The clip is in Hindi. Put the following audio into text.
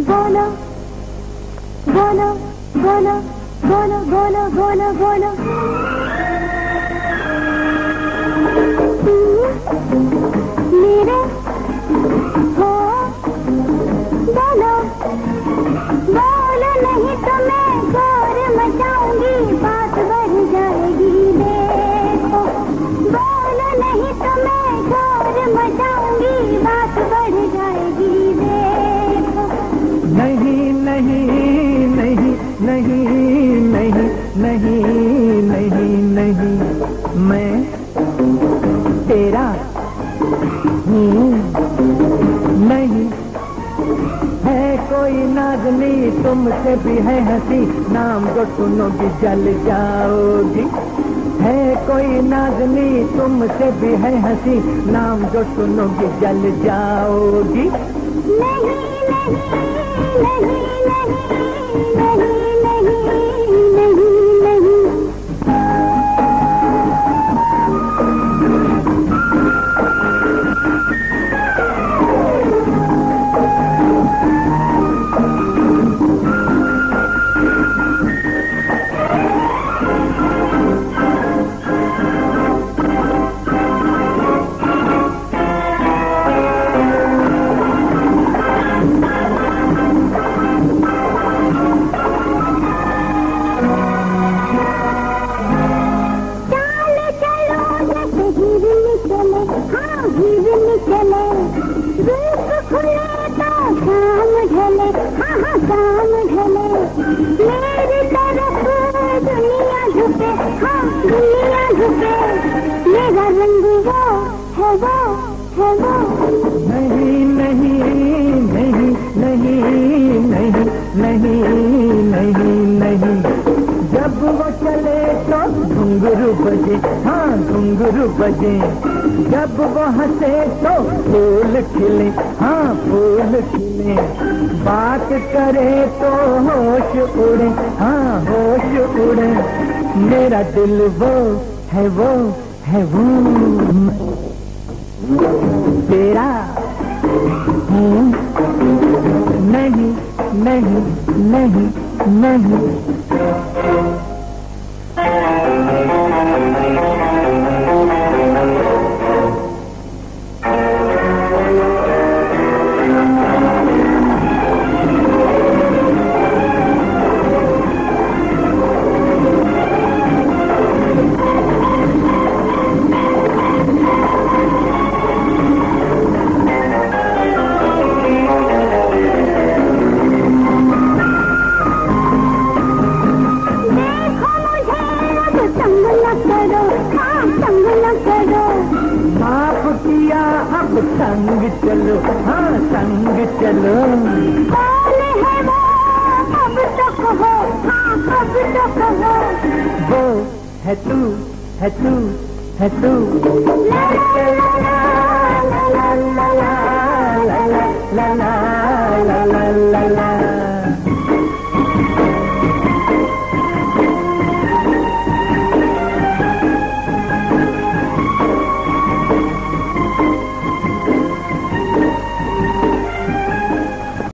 बोलो बोलो बोलो बोलो बोलो बोलो बोलो मेरे हो बोलो बोलो नहीं तो मैं शोर मचाऊंगी बात बढ़ जाएगी देखो बोलो नहीं तो मैं शोर मचाऊंगी बात बढ़ जाएगी देखो नहीं नहीं नहीं नहीं नहीं नहीं नहीं नहीं मैं तेरा हूँ नहीं है कोई नाज़नी तुमसे भी है हंसी नाम जो सुनोगी जल जाओगी है कोई नाज़नी तुमसे भी है हंसी नाम जो सुनोगी जल जाओगी नहीं नहीं नहीं नहीं नहीं नहीं नहीं चले रूप खुले तो शाम ढले हाँ शाम ढले मेरी तरफ दुनिया झुके हाँ दुनिया झुके मेरा रंग वो है वो है वो नहीं नहीं नहीं नहीं नहीं नहीं नहीं नहीं जब वो चले तो घुंघरू बजे हाँ घुंघरू बजे जब वो हंसे तो फूल खिले हाँ फूल खिले बात करे तो होश उड़े हाँ होश उड़े मेरा दिल वो है वो है वो तेरा हूँ नहीं नहीं नहीं नहीं अब संग चलो हाँ संग चलो कौन है वो अब तो कहो हाँ अब तो कहो वो है तू है तू है तू ला ला ला ला ला ला ला ला ला ला ला ला ला